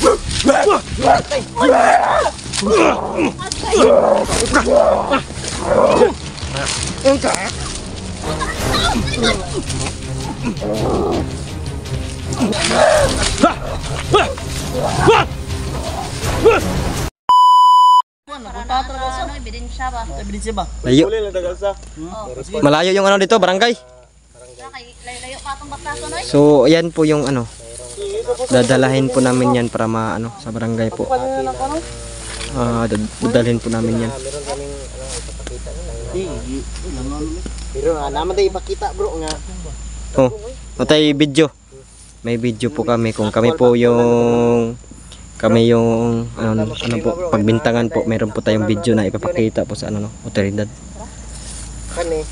Layo. Malayo yung ano dito, barangay. So, ayan po yung ano. Dadalahin po namin yan para maano sa barangay po. Dadalhin po namin yan. Pero naman tayo ipakita bro nga. Oh, matay video. May video po kami kung kami po yung ano po pagbintangan po, meron po tayong video na ipapakita po sa ano no, otoridad. Kani.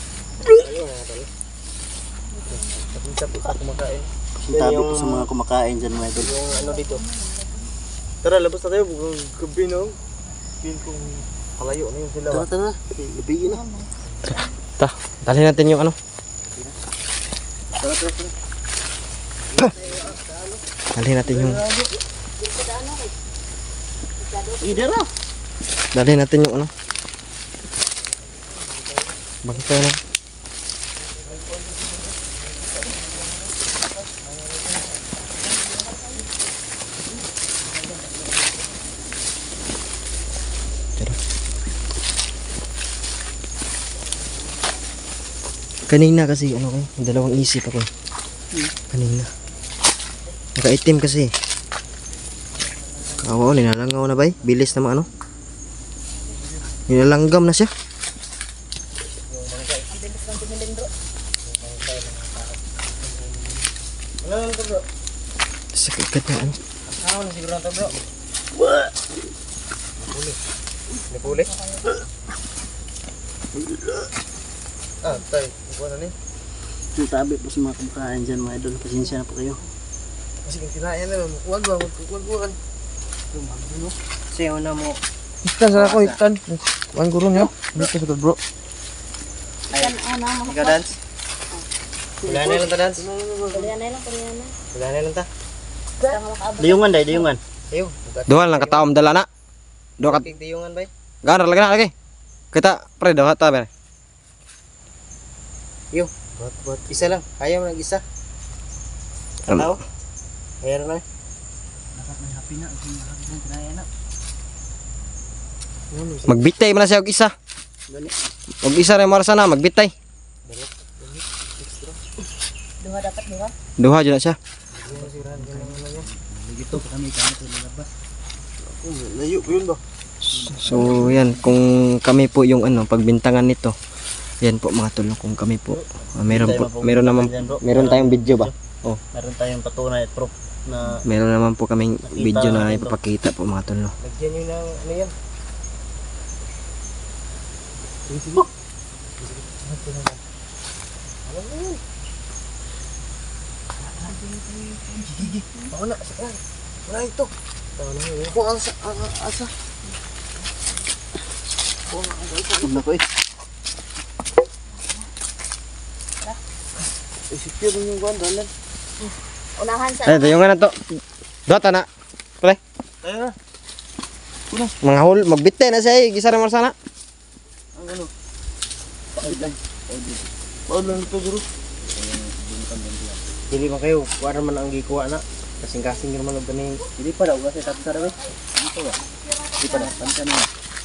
Sintabi po sa mga kumakain dyan mga idol. Yung ano dito. Tara, labas na tayo. Gabi no. Pin kung palayo na yung sila. Tara. Gabi na. Ta, dalhin natin yung ano. Tara. Dalhin natin yung Idera. dalhin natin yung ano. Bangkay na. Kanina kasi ano kayo, dalawang isip ako. Kanina. Nakaitim kasi. Kawaw, nilalangaw na ba eh? Bilis naman ano? Nilalanggam na siya. Sakit na ano? Ako na siguro na bro. Puli. Tay. Ano na yung tabi po sa mga kumakain dyan mga idol. Pasensya na po kayo. Kasi kung kinain na lang, kuwag-kuwag. Sayo na mo. Ikan sana ako, ikan. Kuhan guro niya. Dito sa bro. Ikaw dance? Kulianay lang ta dance? Kulianay lang ta. Dayungan day, dayungan. Ayo. Duhan lang kataom dala na. Duha kat. Dayungan bay. Ganar lagi. Kita pre duha ta ba. Yo, buat isa lang. Kaya mo nag-isa. Ano? Ayan na. Happy na. Magbitay man na siya og isa. Og isa ra mara sana magbitay. Duha dapat duha. Duha jud na siya. Dito kami labas. Layo po yun ba? So yan, kung kami po yung ano pagbintangan nito. Yan po mga tol, kung kami po. Meron tayong video ba? Oh. Meron tayong patunay at proof na Meron naman po kaming video na ipapakita po mga tol. No? lagyan nyo ng ano yan. Sige. Alam mo yun. Wala, sakal. Wala ito. Kung asa. Kung ako eh. Secure yung buwan, dalan. Unahan sa. Ay, yung nga na to. Dota na. Pre. Ayun na. Mga hul, magbitay na siya. Gisa rin mo sana. Ang ano? Paul lang ito, guru. Hindi man kayo. Kuha naman ang gikuha na. Kasing-kasing naman ang ganing. Hindi pa daw. Kasi tapos sa rin. Hindi pa ba? Hindi pa daw. Pansan na.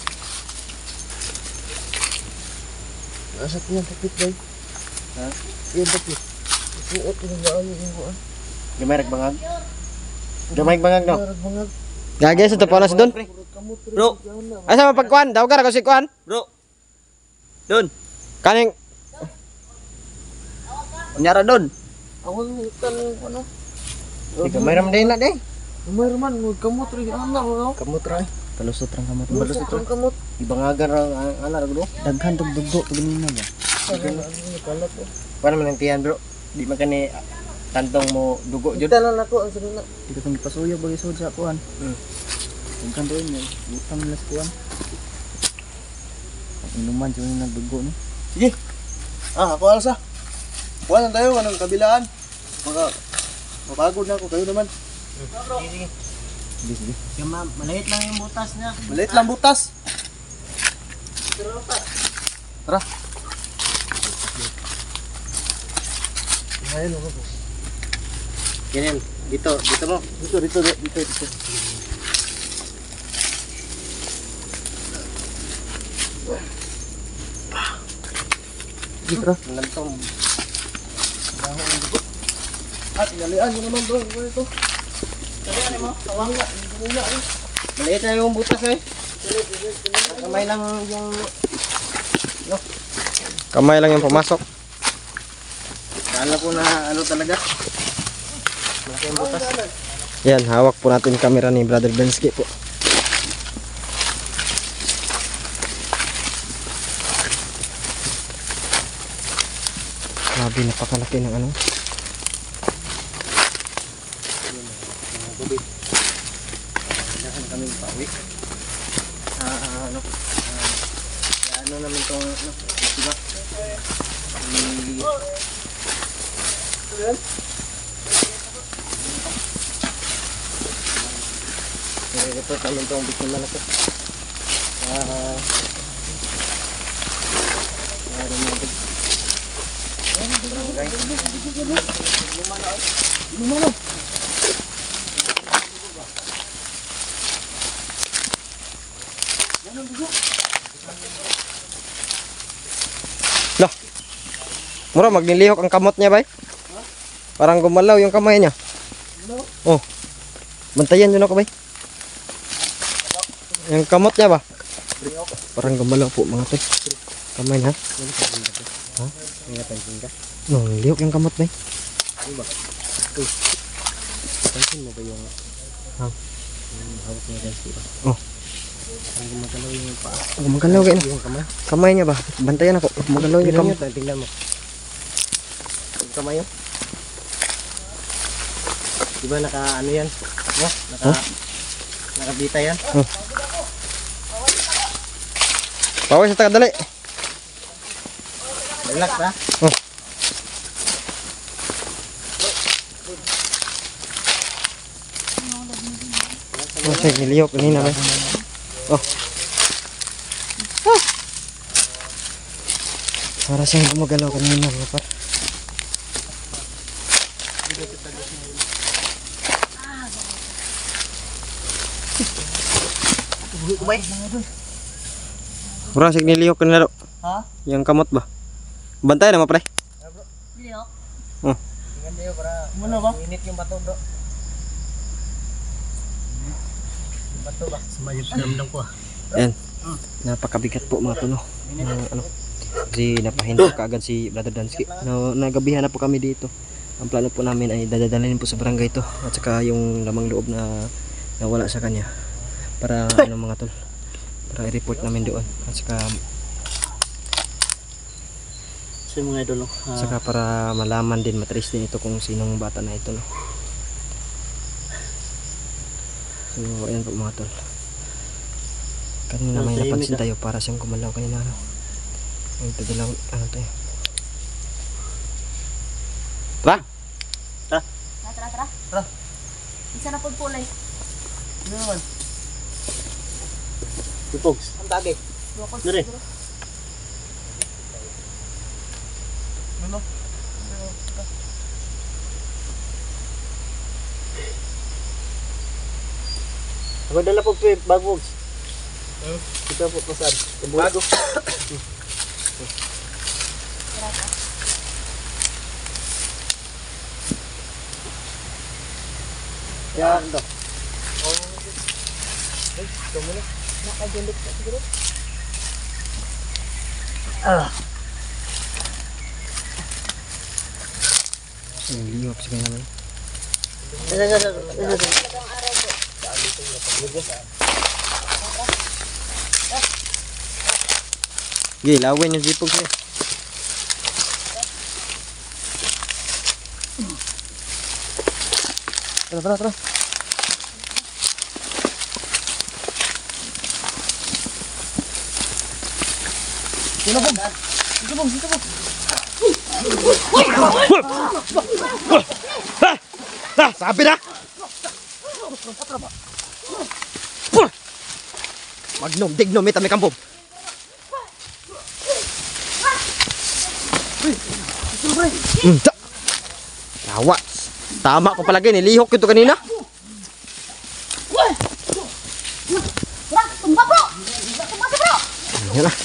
Nasa pinang tapit ba? Ha? Yan tapit. Suot yung gaan yung kuha. Gamay ragbangag? Gamay ragbangag no? Gagay sa tapaw na si Don. Bro! Asa mapagkuhan? Daw ka na si kuhan? Bro! Don! Kaning. Kunyara Don! Ako yung ikan ano? Gamay raman din na day. Gamay raman. Kamot rin ang anak ko. Kamot rin. Kalusot rin kamot. Kalusot rin kamot. Ibangagan rin ang anak bro. Daghan tugdugo. Tuganin na ba? Paano man ang tiyan bro? Di magkani tantong mo dugo jud. Talan ako ang sunod na. Di ka tong ipasuyo bagi sud sa kuan. Ang kanto niya, utang nila sa kuan. Inuman jud nagdugo ni. Sige. Ako alsa. Kuan tayo kanang kabilaan. Mapagod na ako kayo naman. Sige. Sige ma'am, maliit lang yung butas niya. Maliit lang butas. Tara. Ayun, ganyan, dito mo. Dito. Dito. Nalantong. At nalian mo naman bro, ito. Nalian mo, tawang nga. Maliit na yung butas eh. Kamay lang yung... Kamay lang yung pumasok. Kala ko na ano talaga. Malaki yung butas. Yan, hawak po natin yung camera ni Brother Bensky po. Grabe, napakalaki ng ano. Dahan kami pauwi. Ano naman itong ano, diba? Ito naman itong biktima na ito. Lah. Mura magnilihok ang kamot niya, bay. Parang gumalaw yung kamay niya. Oh. Bantayan yun ako, bay. Yung kamot niya ba? Parang gumalaw po mga toy. Kamay na. Ha? No, lihok yung kamot, bay. Pansin mo ba yung hawak niya guys? Oh. Parang gumagalaw yung paa. Gumagalaw kayo na. Yung kamay. Kamay niya ba? Bantayan ako. Gumagalaw yung kamay. Tingnan mo. Yung kamay yun. Diba naka ano yan? Nakabita yan? Pawis sa tagadali. Relax ha? Oh. Oh, sige, nilihok kanina, bay. Oh. Ah. Para siyang gumagalaw kanina, mga par. Mura, sige, nilihok kanina, do. Ha? Yung kamot ba? Bantay na, pre. Liyok. Oh. Tingnan tayo para muna ba? Init yung bato bro. Yung bato ba? Sumayot sa damdam ko ah. Ayan. Napakabigat po mga tuno. Ano? Kasi napahinto kaagad si Brother Dansky. Nagabihan na po kami dito. Ang plano po namin ay dadalhin po sa barangay to. At saka yung lamang loob na nawala sa kanya. Para ano mga tol. Para i-report namin doon. At saka So mga idol, saka para malaman din, matrace din ito kung sinong bata na ito, no? So ayan po mga tol. Kanina may napansin tayo para siyang gumalaw kanina, no? Ang tadilaw, ano tayo? Tara! Tara. Isa na po pulay. ano naman? Ipogs. Ang tagi. Dire. Ano? Ako dala po bagwogs. Kita po pasad. Bago. Yan daw. Ay, ito muna. Nakagulit ka siguro. Ang liyok sa kanya naman. Talagang araw po. Sige, lawin yung zipog siya. Tara. Sino bang? Sabi na! Magnum, dignum, ita may kampong. Tawa. Tama ko palagi, nilihok ito kanina. Tumba bro! Tumba si bro! Yan na.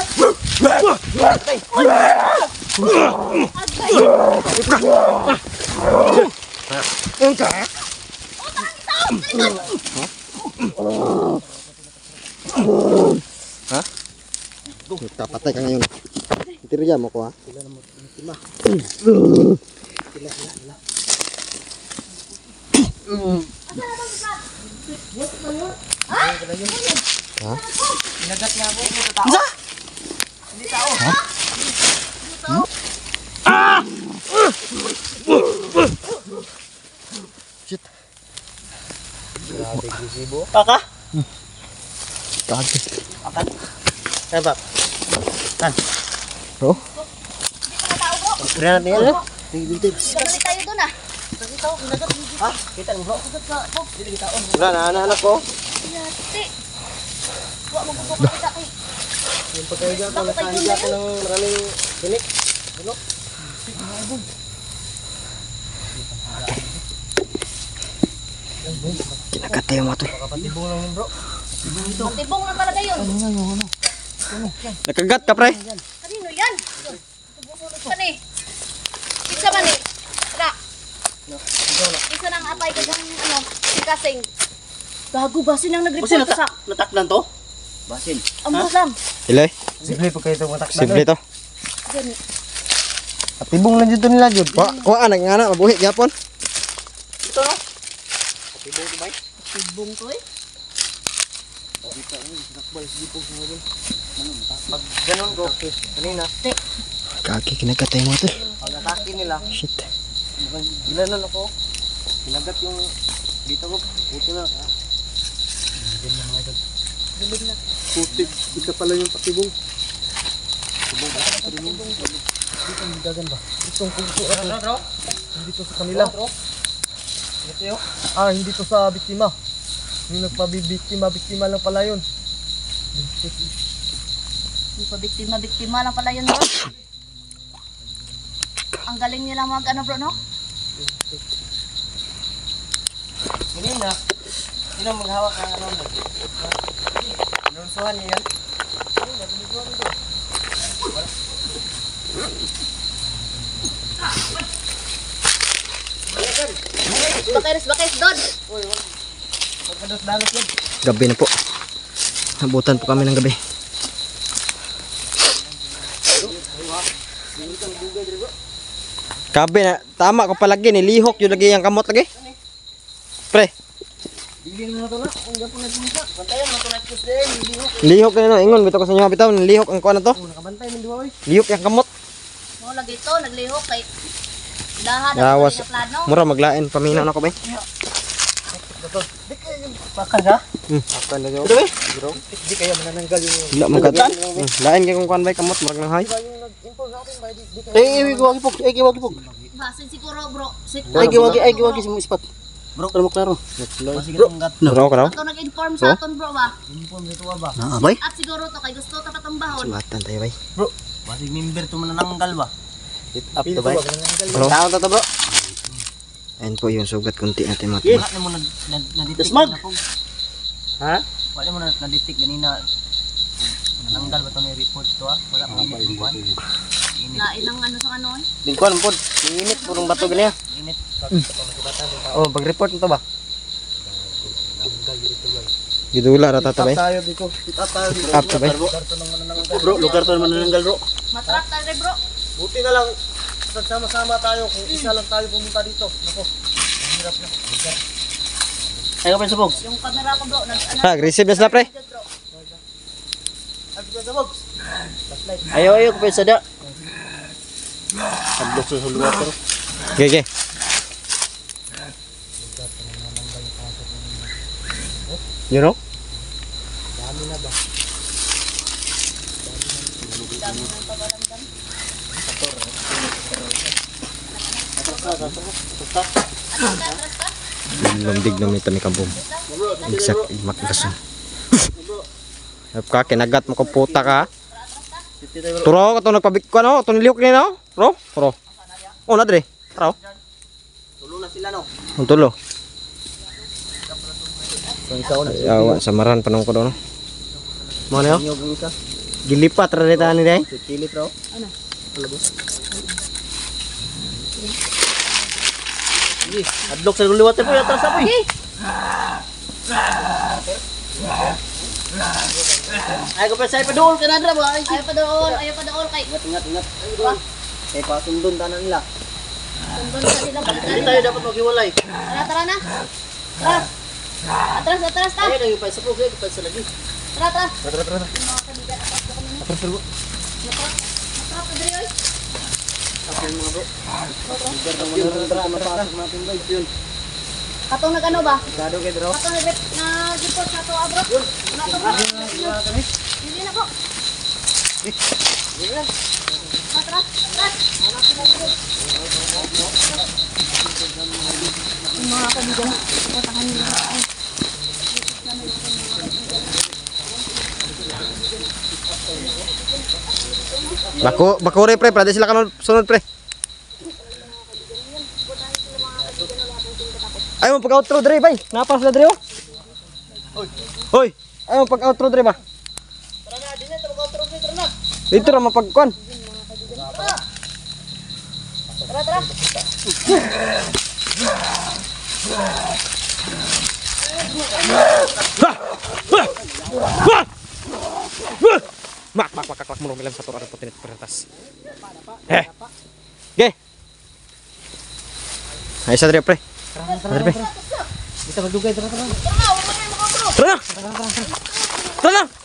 Ha? Kita patay ka ngayon. Itirya mo ko ha. Ha? Nagat nga po, ito tao. Hindi tao. Shit. Grabe, gisibo. Paka? Kagi. Akan. Kaya ba? Kan. Bro? Tao bro! Kaya natin yan. Gabalik tayo dun ah. Ha? Kita mo bro? Wala na, anak ko. Yati. Huwag magbubuka kita kay. Yung pagkaiga ko, nakahiga ko ng maraming tinik. Bulok. Kinakatay mo ito. Kapatibong lang yun bro. Matibong na talaga yun. Nakagat ka pre. Kanino yan? Subusulot ka ni. Isa man eh. Wala. Isa nang atay ka ng ano, kasing. Gago ba? Sinang nag-report ka sa... Nataklan to? Basil. Ang busam. Iloy. Simple po kayo itong mataklan. Simple to. Gani. Patibong lang dito nila Jud. Kuha anak nga na, mabuhi gyapon. Ito no? Patibong to ba? Tibong to eh. Pag ganun ko, kanina, Kagi kinakatay mo ito. pag atake nila, Shit. gilanan ako. Pinagat yung dito ko, puti na. Puti, ika pala yung patibong. Dito ang gagan ba? Itong kungso bro? Hindi to sa kanila. Hindi to sa biktima. Yung nagpabibiktima lang pala yun. Hindi pa biktima lang pala yun bro. Ang galing nila mag ano bro no? Kanina, sino maghawak ng ano mo? Nursuhan niya yan? Bakit Don? Pagkadot-dalot yan. Gabi na po. Nabutan po kami ng gabi. Gabi na, tama ko palagi, nilihok yung lagi yung kamot lagi. Pre, Bili na ito na. Kung gapo na pumunta. Bantayan na ito na ito din. lihok na yun. Ingon, bito ko sa inyo bitaw, nilihok ang kuha na to. Nakabantay ng duwa oy. Lihok yung kamot. Mo lagi to naglihok kay dahan Lawas. ang plano. Mura maglain, paminaw na ko ba? Pakan ha? Akan na Ito ba? Di kaya manananggal yung... Wala magkatan. Lain kay kung kuan bay kamot, marag nang hay. Giwagi po. Basin siguro bro. Giwagi si mo ispat. Bro, klaro. Bro, Bro, karaw. Ato nag-inform sa aton bro ba? inform dito ba? Abay. At siguro to kay gusto ta katambahon. Sumatan tayo bay. Bro, basig member to manananggal ba? Up to bay. Bro. Tao to bro. Ayan po yung sugat kunti natin mga Yes. tiba. Wala mo na-detect na po. Ha? Wala mo na-detect ganina. Nananggal ba ito may report to ha? Wala mo na-buwan. Lain ang ano sa ano eh. Lingkuan po. Init purong bato ganyan. Init. Oh, pag-report nito ba? Gidula rata ta bay. Tayo dito. Up to bay. Bro, lugar to naman nananggal bro. Matrap ta rin bro. Buti na lang nagsama-sama tayo kung isa lang tayo pumunta dito. Nako. Hirap na. Ayaw pa sa box. Yung camera ko bro, ano. Ha, aggressive na sila pre. Sa box. Ayaw pa sa da. Tablok sa lugar pero. Gege. You know? Dami na ba? Dami ng pabaramdam. Atras ka. Atras ka? Dignom ito ni kabum. Igsak magkasun. Ka kinagat mo ko puta ka. Turo ka to nagpabik ko ano, to nilihok ni no? Ro? Oh na dire. Taro. Tulo na sila no. Ang tulo. So isaw na. Yawa samaran panong ko do no. Mo niyo? Nyog ni ka. Gilipat ra dita ni day. Pilit raw. Ano? Sige, adlok sa liwat po yata sa po. Ay ko pa sa ipadol ka na dra ba? Ayaw pa doon kay Ingat. Eh pasundon tanan nila. sundon sa silang Hindi pagkain. tayo dapat maghiwalay. Tara na. Tara. Atras ta. Ay nang ipay sa pugay, ipay sa lagi. Tara. Tara. Mga kaibigan, atras po kami. Natrap pa diri oy. Ako mga bro. Tara, mapasok natin guys yun. Katong nagano ba? Gado kay dro. Katong nag-report sa to abro. Na to bro. Hindi na po. Atras. Mga kaibigan, patahan niyo. Bakure pre, pwede sila kanon sunod pre. Ayaw mo pag-outro dre bay. Napa sila dre oh. Hoy. Ayaw mo pag-outro dre ba? Tara na, din na mag-outro tara na. Dito ra mapagkon. Tara. Mak mulong ilang satu araw putin peratas. Ge. Ay sa dre pre. Dre pre. Kita magdugay tara. Tara, wala na mga bro. Tara na.